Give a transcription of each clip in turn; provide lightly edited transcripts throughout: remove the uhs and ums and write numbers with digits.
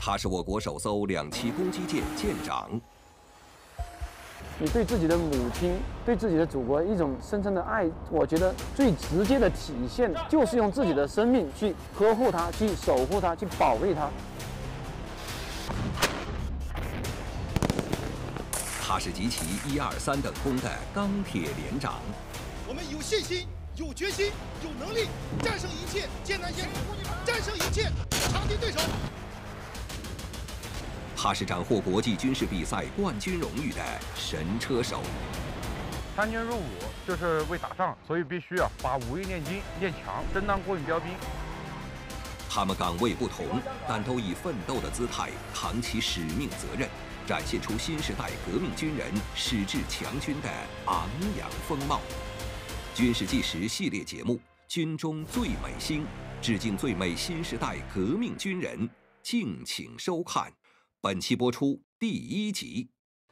他是我国首艘2栖攻击舰舰长。 你对自己的母亲、对自己的祖国一种深深的爱，我觉得最直接的体现就是用自己的生命去呵护它、去守护它、去保卫它。 他是集齐1、2、3等功的钢铁连长。 我们有信心、有决心、有能力战胜一切艰难险阻，战胜一切强敌对手。 他是斩获国际军事比赛冠军荣誉的神车手。 参军入伍就是为打仗，所以必须把武艺练精、练强，争当国运标兵。 他们岗位不同，但都以奋斗的姿态扛起使命责任，展现出新时代革命军人矢志强军的昂扬风貌。军事纪实系列节目《军中最美星》，致敬最美新时代革命军人，敬请收看。本期播出第1集。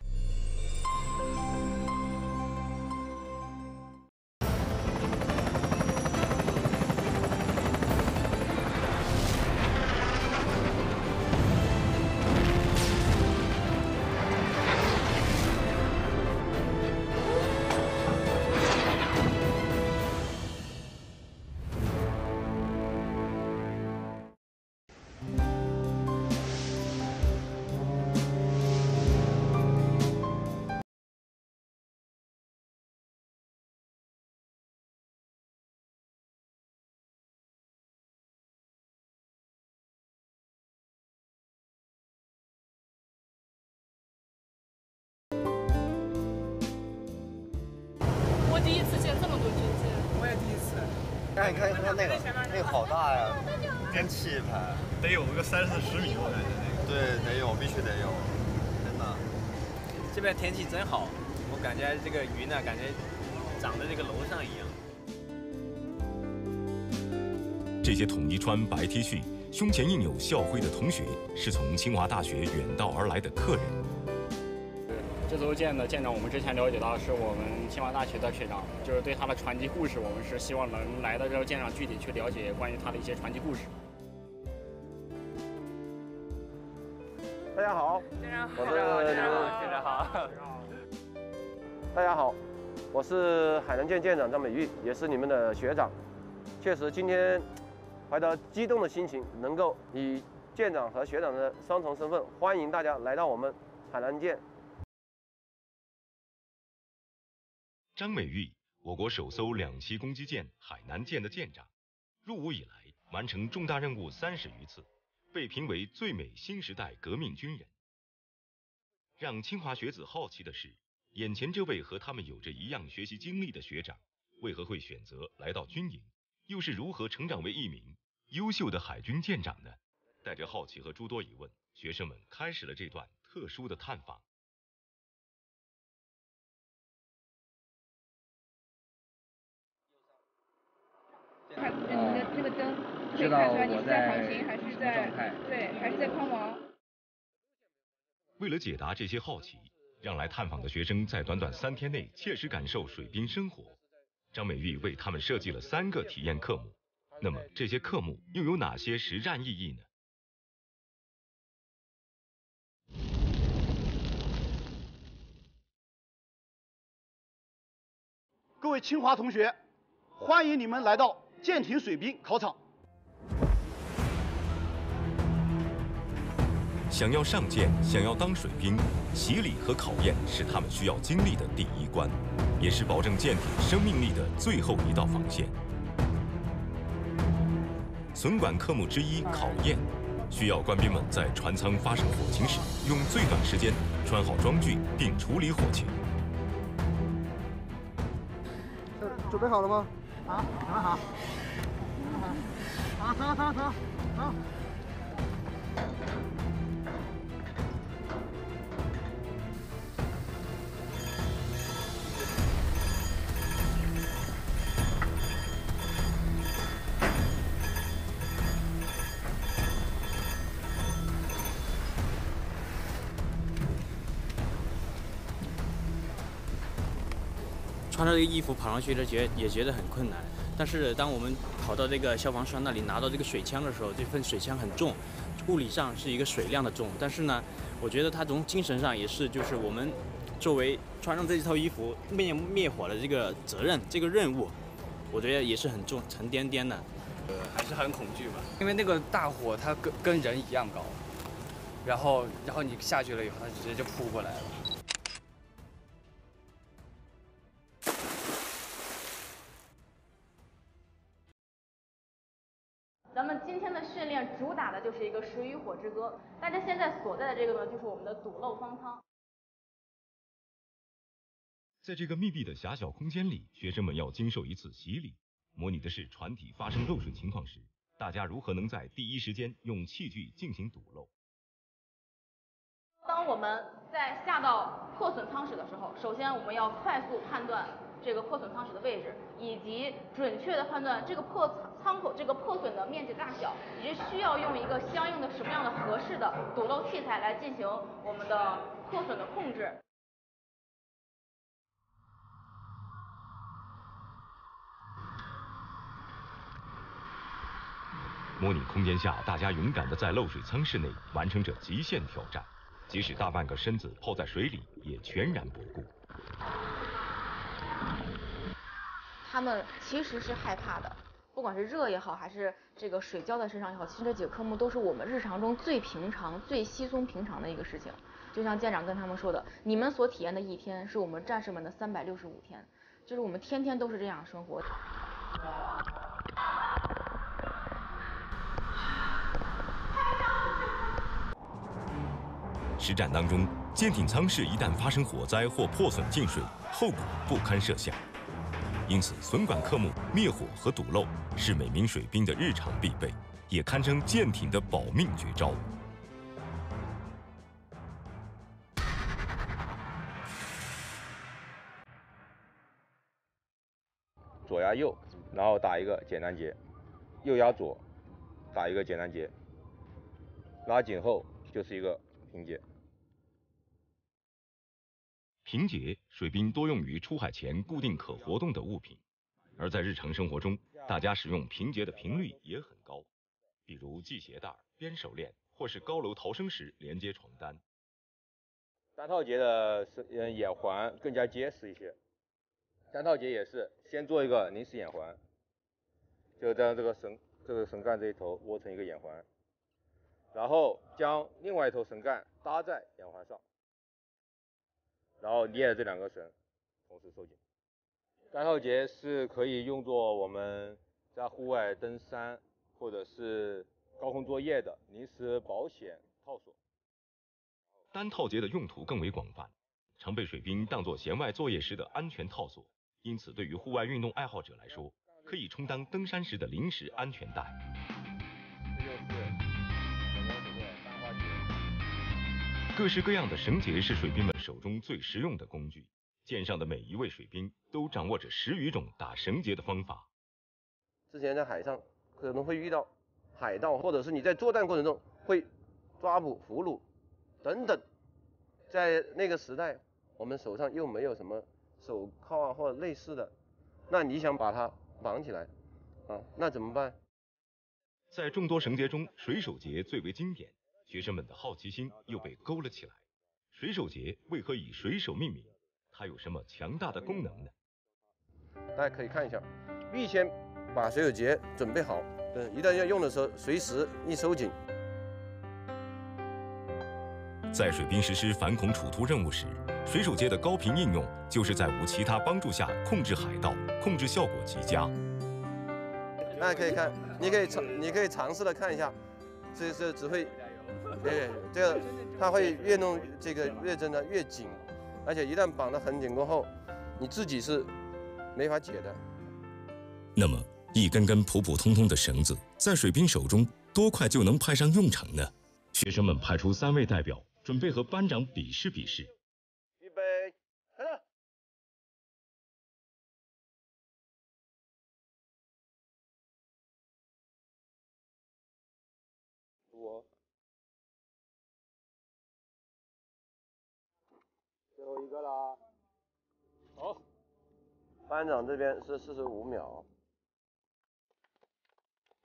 我第一次见这么多军舰， 我也第一次。 看那个好大呀，真气派， 得有个30-40米，我感觉那个。 对，得有，必须得有，真的。 这边天气真好，我感觉这个云呢，感觉长在这个楼上一样。 这些统一穿白 T 恤、胸前印有校徽的同学，是从清华大学远道而来的客人。 这艘舰的舰长，我们之前了解到是我们清华大学的学长，就是对他的传奇故事，我们是希望能来到这艘舰上具体去了解关于他的一些传奇故事。 大家好， 舰长好， 舰长好。 大家好，我是海南舰舰长张美玉，也是你们的学长。确实，今天怀着激动的心情，能够以舰长和学长的双重身份，欢迎大家来到我们海南舰。 张美玉，我国首艘2栖攻击舰海南舰的舰长，入伍以来完成重大任务30余次，被评为最美新时代革命军人。让清华学子好奇的是，眼前这位和他们有着一样学习经历的学长，为何会选择来到军营，又是如何成长为一名优秀的海军舰长呢？带着好奇和诸多疑问，学生们开始了这段特殊的探访。 看你的那个灯，可以看出来你是在航行还是在宽亡。 为了解答这些好奇，让来探访的学生在短短3天内切实感受水兵生活，张美玉为他们设计了3个体验课目。那么这些课目又有哪些实战意义呢？ 各位清华同学，欢迎你们来到舰艇水兵考场。 想要上舰，想要当水兵，洗礼和考验是他们需要经历的第一关，也是保证舰艇生命力的最后一道防线。损管科目之一考验，需要官兵们在船舱发生火情时，用最短时间穿好装具并处理火情。 准备好了吗？ 好，准备好。好。 穿着这个衣服跑上去也觉得很困难， 但是当我们跑到这个消防栓那里拿到这个水枪的时候，这份水枪很重，物理上是一个水量的重，但是呢，我觉得它从精神上也是，就是我们作为穿上这一套衣服灭火的这个责任，这个任务，我觉得也是很重、沉甸甸的。 还是很恐惧吧，因为那个大火它跟人一样高，然后你下去了以后，它直接就扑过来了。 咱们今天的训练主打的就是一个水与火之歌。大家现在所在的这个呢，就是我们的堵漏方舱。 在这个密闭的狭小空间里，学生们要经受一次洗礼，模拟的是船体发生漏水情况时，大家如何能在第一时间用器具进行堵漏。 当我们在下到破损舱室的时候，首先我们要快速判断这个破损舱室的位置，以及准确的判断这个舱口这个破损的面积大小，以及需要用一个相应的什么样的合适的堵漏器材来进行我们的破损的控制。 模拟空间下，大家勇敢地在漏水舱室内完成着极限挑战，即使大半个身子泡在水里，也全然不顾。 他们其实是害怕的，不管是热也好，还是这个水浇在身上也好，其实这几个科目都是我们日常中最平常、最稀松平常的一个事情。就像舰长跟他们说的，你们所体验的一天，是我们战士们的365天，就是我们天天都是这样生活。 实战当中，舰艇舱室一旦发生火灾或破损进水，后果不堪设想。因此，损管科目灭火和堵漏是每名水兵的日常必备，也堪称舰艇的保命绝招。 左压右，然后打一个简单结；右压左，打一个简单结。拉紧后就是一个平结。 平结，水兵多用于出海前固定可活动的物品，而在日常生活中，大家使用平结的频率也很高，比如系鞋带、编手链，或是高楼逃生时连接床单。 单套结的眼环更加结实一些，单套结也是先做一个临时眼环，就将这个绳干这一头窝成一个眼环，然后将另外一头绳干搭在眼环上，然后捏着这两个绳同时收紧。单套结是可以用作我们在户外登山或者是高空作业的临时保险套索。 单套结的用途更为广泛，常被水兵当作弦外作业时的安全套索，因此对于户外运动爱好者来说，可以充当登山时的临时安全带。 这就是我们所说的单花结。 各式各样的绳结是水兵们手中最实用的工具，舰上的每一位水兵都掌握着10余种打绳结的方法。 之前在海上可能会遇到海盗，或者是你在作战过程中会抓捕俘虏等等，在那个时代，我们手上又没有什么手铐啊或者类似的，那你想把它绑起来啊，那怎么办？ 在众多绳结中，水手结最为经典，学生们的好奇心又被勾了起来。水手结为何以水手命名？它有什么强大的功能呢？ 大家可以看一下，预先把水手结准备好，一旦要用的时候，随时一收紧。 在水兵实施反恐处突任务时，水手结的高频应用就是在无其他帮助下控制海盗，控制效果极佳。 大家可以看，你可以尝试的看一下，这是只会，这个它会越弄这个越真的越紧，而且一旦绑得很紧过后，你自己是没法解的。 那么，一根根普普通通的绳子，在水兵手中多快就能派上用场呢？学生们派出3位代表，准备和班长比试比试。 预备，开始。我最后一个啦。好，班长这边是45秒。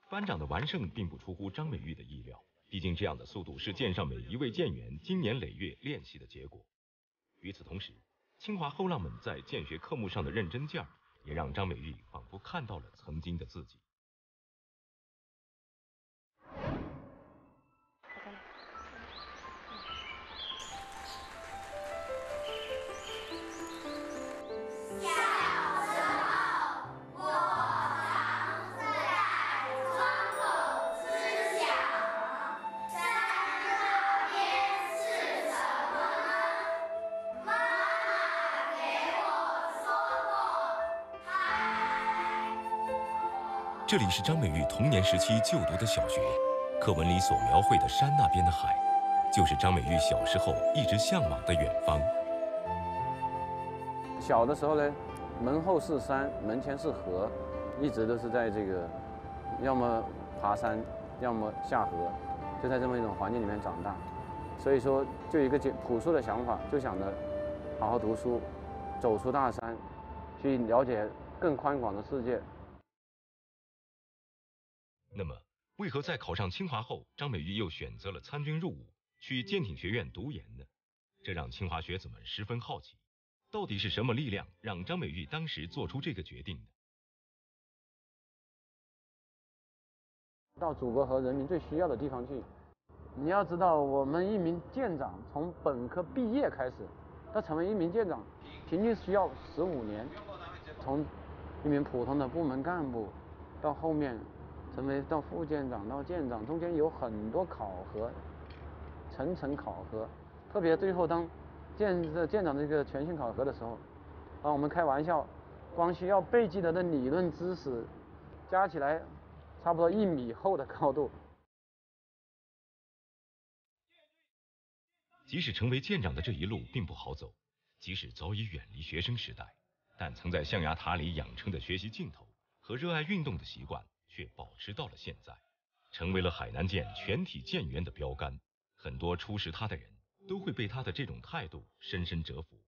班长的完胜并不出乎张美玉的意料，毕竟这样的速度是舰上每一位舰员经年累月练习的结果。与此同时，清华后浪们在舰学科目上的认真劲儿，也让张美玉仿佛看到了曾经的自己。这里是张美玉童年时期就读的小学，课文里所描绘的山那边的海，就是张美玉小时候一直向往的远方。 小的时候呢，门后是山，门前是河，一直都是在这个要么爬山，要么下河，就在这么一种环境里面长大。所以说，就一个朴素的想法，就想着好好读书，走出大山，去了解更宽广的世界。 那么，为何在考上清华后，张美玉又选择了参军入伍，去舰艇学院读研呢？这让清华学子们十分好奇，到底是什么力量让张美玉当时做出这个决定呢？ 到祖国和人民最需要的地方去。你要知道，我们一名舰长从本科毕业开始，到成为一名舰长，平均需要15年。从一名普通的部门干部，到后面成为到副舰长到舰长，中间有很多考核，层层考核。特别最后当舰长这个全性考核的时候，我们开玩笑，光需要背记得的理论知识，加起来差不多1米厚的高度。 即使成为舰长的这一路并不好走，即使早已远离学生时代，但曾在象牙塔里养成的学习劲头和热爱运动的习惯却保持到了现在，成为了海南舰全体舰员的标杆。很多初识他的人都会被他的这种态度深深折服。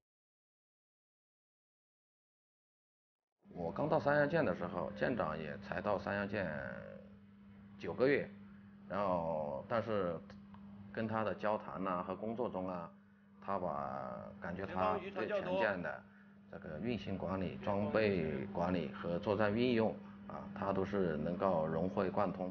我刚到三洋舰的时候，舰长也才到三洋舰9个月，然后但是跟他的交谈呐和工作中啊，感觉他对全舰的这个运行管理、装备管理和作战运用他都是能够融会贯通。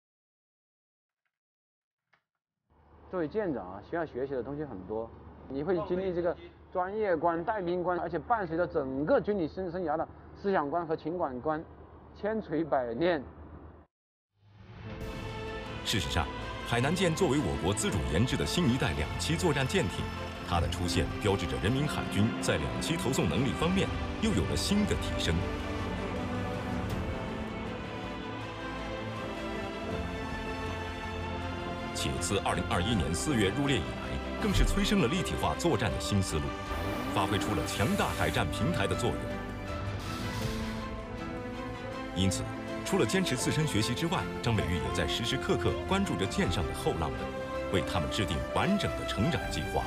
作为舰长需要学习的东西很多，你会经历这个专业观、带兵观，而且伴随着整个军旅生涯的思想观和情感观，千锤百炼。 事实上，海南舰作为我国自主研制的新一代2栖作战舰艇，它的出现标志着人民海军在2栖投送能力方面又有了新的提升。且自2021年4月入列以来，更是催生了立体化作战的新思路，发挥出了强大海战平台的作用。因此，除了坚持自身学习之外，张美玉也在时时刻刻关注着舰上的后浪们，为他们制定完整的成长计划。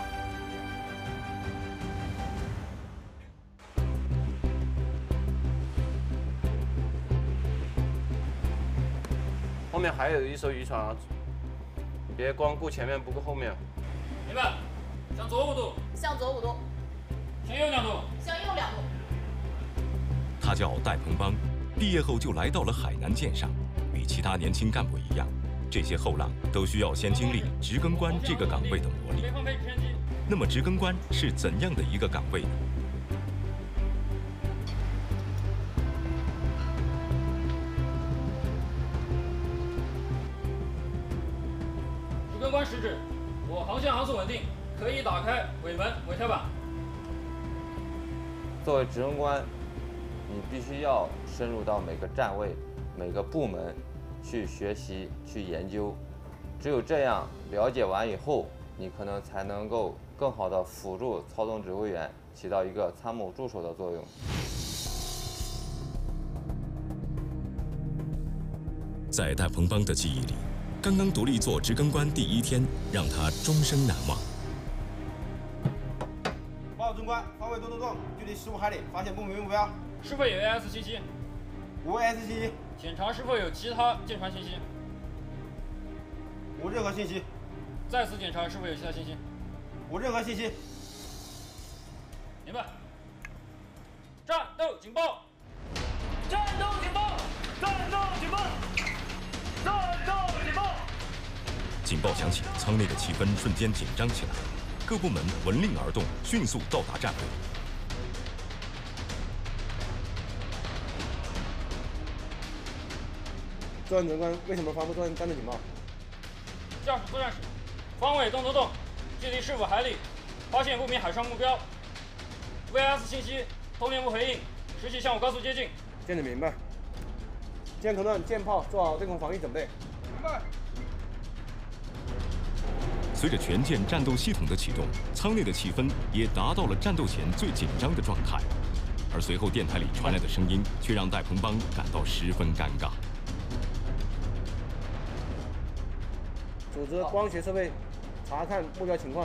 后面还有一艘渔船，别光顾前面不顾后面。 明白。向左5度。 向左5度。 向右2度。 向右2度。 他叫戴鹏邦，毕业后就来到了海南舰上。与其他年轻干部一样，这些后浪都需要先经历值更官这个岗位的磨砺。那么，值更官是怎样的一个岗位呢？ 值更官实指我航线航速稳定，可以打开尾门、尾跳板。 作为值更官，你必须要深入到每个站位、每个部门去学习、去研究。只有这样了解完以后，你可能才能够更好的辅助操纵指挥员，起到一个参谋助手的作用。 在戴鹏邦的记忆里，刚刚独立做值更官第1天，让他终生难忘。 报中官，方位动，距离15海里，发现不明目标。 是否有AS-77？ 无AS-77， 检查是否有其他舰船信息。 无任何信息。 再次检查是否有其他信息。 无任何信息。 明白。战斗警报！战斗警报！战斗警报！战斗警报！ 警报响起，舱内的气氛瞬间紧张起来，各部门闻令而动，迅速到达站位。 作战长官，为什么发布战斗警报？ 驾驶作战室，方位东东，距离15海里，发现不明海上目标。VS 信息，通联不回应，实际向我高速接近。 舰长明白。舰头段舰炮做好对空防御准备。 明白。 随着全舰战斗系统的启动，舱内的气氛也达到了战斗前最紧张的状态，而随后电台里传来的声音却让戴鹏邦感到十分尴尬。 组织光学设备查看目标情况。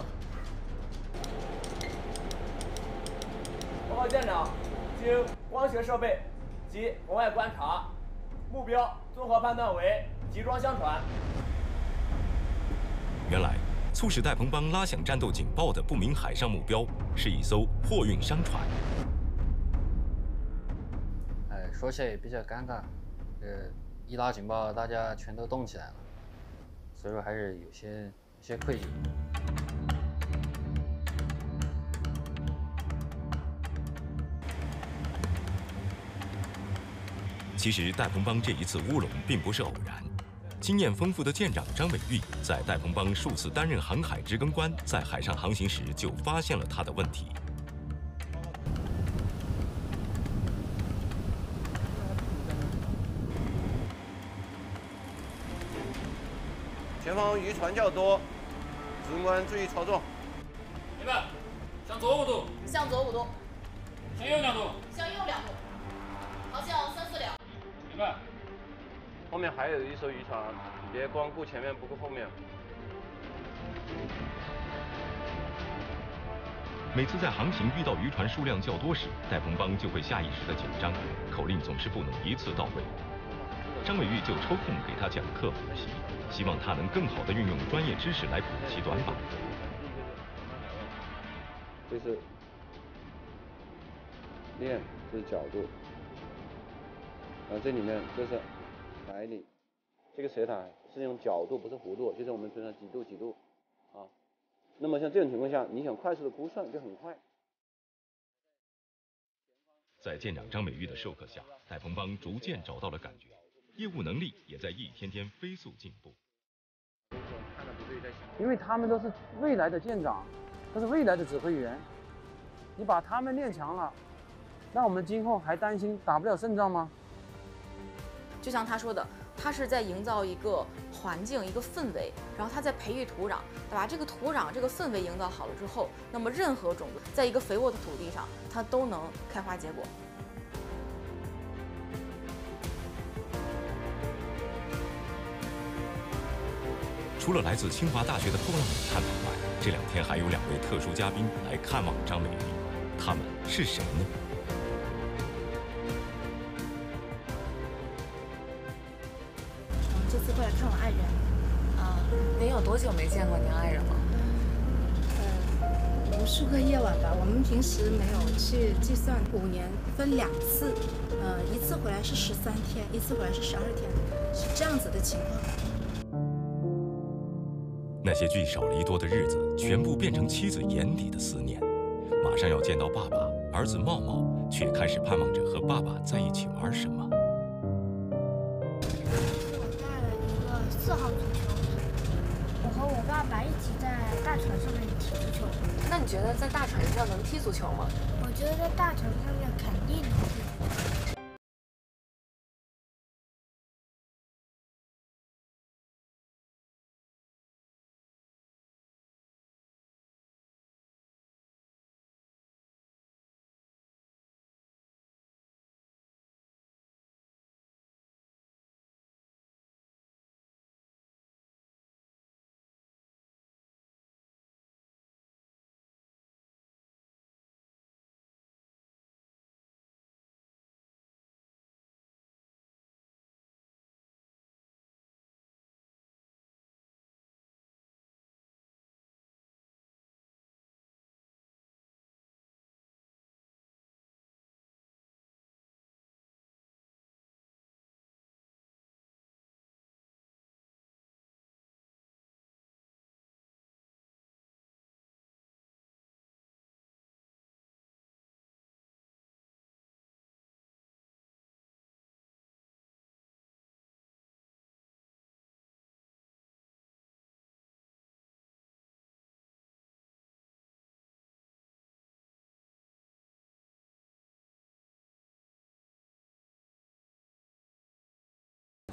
报告舰长，经光学设备及红外观察，目标综合判断为集装箱船。 原来，促使戴鹏邦拉响战斗警报的不明海上目标是一艘货运商船。 说起来也比较尴尬，一拉警报，大家全都动起来了，所以说还是有些愧疚。 其实戴鹏邦这一次乌龙并不是偶然，经验丰富的舰长张伟玉在戴鹏邦数次担任航海值更官，在海上航行时就发现了他的问题。 前方渔船较多，指挥官注意操作。 明白。向左5度。 向左5度。 向右2度。 向右2度。航向340两。 明白。 后面还有一艘渔船，别光顾前面不顾后面。 每次在航行遇到渔船数量较多时，戴鹏邦就会下意识的紧张，口令总是不能一次到位。张伟玉就抽空给他讲课补习，希望他能更好地运用专业知识来补齐短板。 这是链，这是角度，然后这里面这是海里，这个斜塔是用角度不是弧度，就是我们平常几度啊。那么像这种情况下，你想快速的估算就很快。 在舰长张美玉的授课下，戴鹏邦逐渐找到了感觉，业务能力也在一天天飞速进步。 因为他们都是未来的舰长，都是未来的指挥员，你把他们练强了，那我们今后还担心打不了胜仗吗？ 就像他说的，他是在营造一个环境、一个氛围，然后他在培育土壤，把这个土壤、这个氛围营造好了之后，那么任何种子在一个肥沃的土地上，它都能开花结果。 除了来自清华大学的后浪里探讨外，这2天还有2位特殊嘉宾来看望张美玉，他们是谁呢？ 这次过来看我爱人。 您有多久没见过您爱人了？ 无数个夜晚吧。我们平时没有去计算，5年分2次，一次回来是13天，一次回来是12天，是这样子的情况。 那些聚少离多的日子，全部变成妻子眼底的思念。马上要见到爸爸，儿子茂茂却开始盼望着和爸爸在一起玩什么。 我带了一个4号足球，我和我爸爸一起在大船上面踢足球。 那你觉得在大船上能踢足球吗？ 我觉得在大船上面肯定能踢。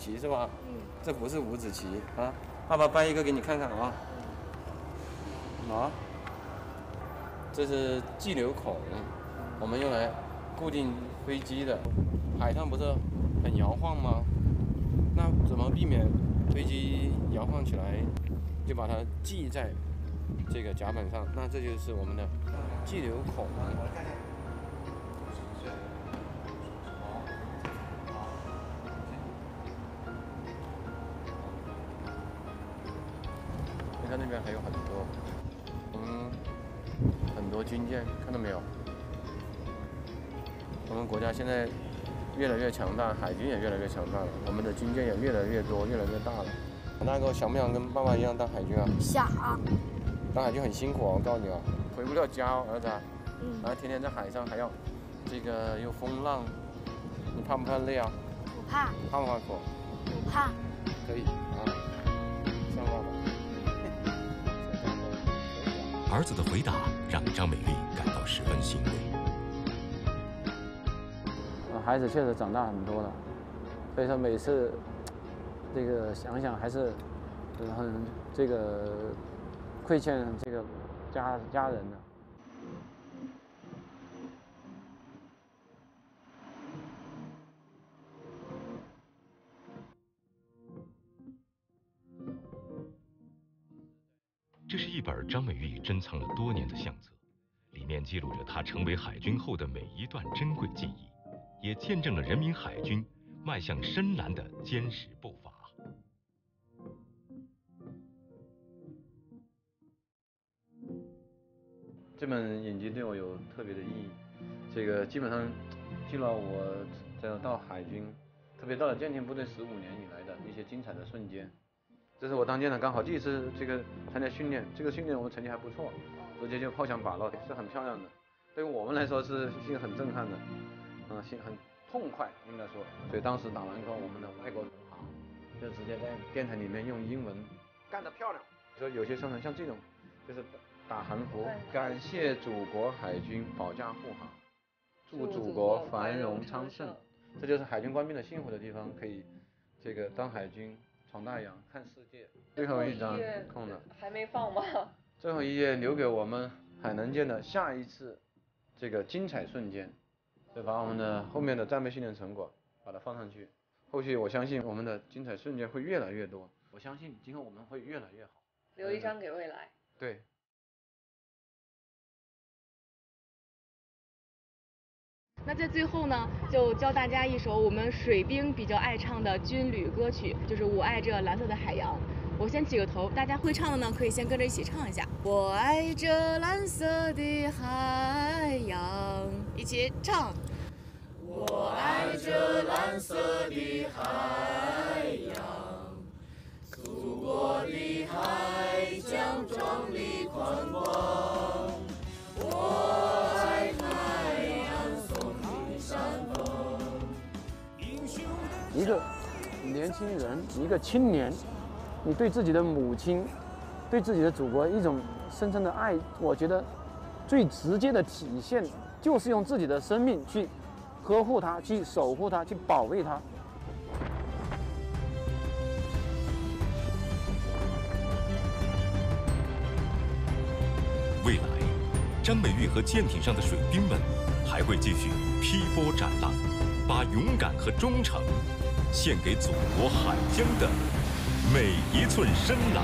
旗是吧？这不是五子棋啊，爸爸掰一个给你看看啊。这是寄流孔，我们用来固定飞机的。海上不是很摇晃吗？那怎么避免飞机摇晃起来？就把它系在这个甲板上，那这就是我们的寄流孔。你看那边还有很多，很多军舰，看到没有？我们国家现在越来越强大，海军也越来越强大了，我们的军舰也越来越多，越来越大了。大哥想不想跟爸爸一样当海军啊？ 想。 当海军很辛苦哦，我告诉你啊，回不了家哦，儿子。然后天天在海上还要这个有风浪，你怕不怕累啊？ 不怕。 怕不怕苦？ 不怕。 可以啊，像爸爸。儿子的回答让张美丽感到十分欣慰。 孩子确实长大很多了，所以说每次这个想想还是很这个亏欠这个家人的。 这是一本张美玉珍藏了多年的相册，里面记录着她成为海军后的每一段珍贵记忆，也见证了人民海军迈向深蓝的坚实步伐。 这本影集对我有特别的意义，这个基本上记录了我到海军，特别到了舰艇部队15年以来的一些精彩的瞬间。这是我当舰长刚好第一次这个参加训练，这个训练我们成绩还不错，直接就炮响靶落，是很漂亮的。对于我们来说是一个很震撼的，很痛快应该说。所以当时打完以后，我们的外国同行就直接在电台里面用英文干得漂亮。所以有些上船像这种，就是打横幅，感谢祖国海军保驾护航，祝祖国繁荣昌盛。这就是海军官兵的幸福的地方，可以这个当海军闯大洋看世界。最后一张空了， 还没放吗？ 最后一页留给我们海能舰的下一次这个精彩瞬间，就把我们的后面的战备训练成果把它放上去。后续我相信我们的精彩瞬间会越来越多，我相信今后我们会越来越好。 留一张给未来。 对。 那在最后呢，就教大家一首我们水兵比较爱唱的军旅歌曲，就是《我爱这蓝色的海洋》。我先起个头，大家会唱的呢，可以先跟着一起唱一下。我爱这蓝色的海洋，一起唱。 我爱这蓝色的海洋，祖国的海疆壮丽宽广。我爱太阳送你山峰。 一个年轻人，一个青年，你对自己的母亲，对自己的祖国一种深深的爱，我觉得最直接的体现就是用自己的生命去呵护它，去守护它，去保卫它。 未来，张美玉和舰艇上的水兵们还会继续劈波斩浪，把勇敢和忠诚献给祖国海疆的每一寸深蓝。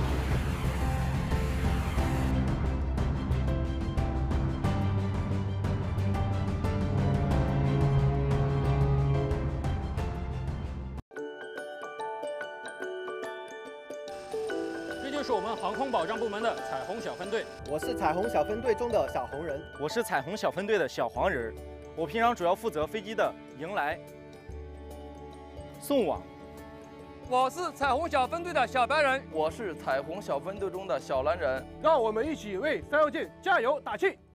这就是我们航空保障部门的彩虹小分队。 我是彩虹小分队中的小红人。 我是彩虹小分队的小黄人。我平常主要负责飞机的迎来、送往。 我是彩虹小分队的小白人。 我是彩虹小分队中的小蓝人。 让我们一起为三号舰加油打气！